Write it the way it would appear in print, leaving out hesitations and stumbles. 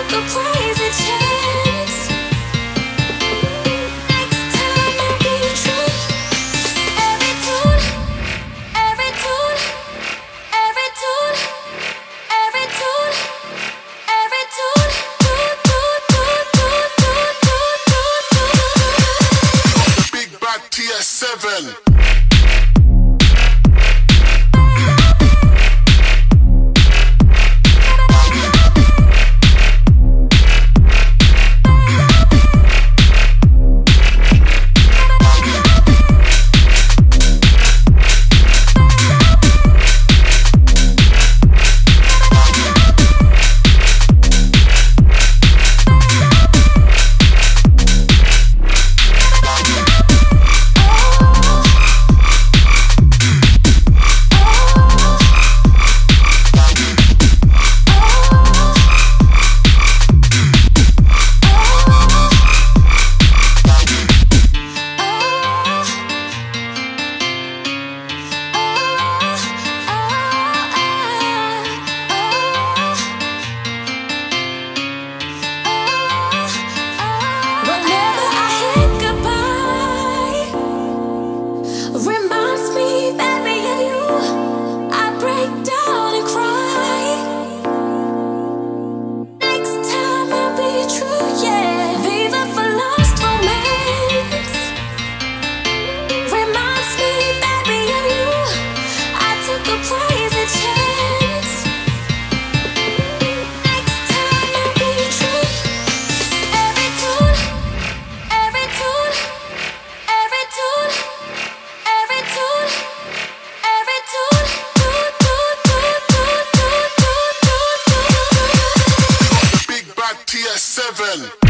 took a crazy chance. Next time I'll be true. Every tune, every tune, every tune, every tune, every tune. Big bad TS7. Reminds me that me and you, I break down and cry. Next time I'll be true, yeah. Viva for lost romance. Reminds me that me and you, I took a crazy chance. Next time I'll be true. Every tune, every tune, every tune. Every tune, every tune, Big bad TS7.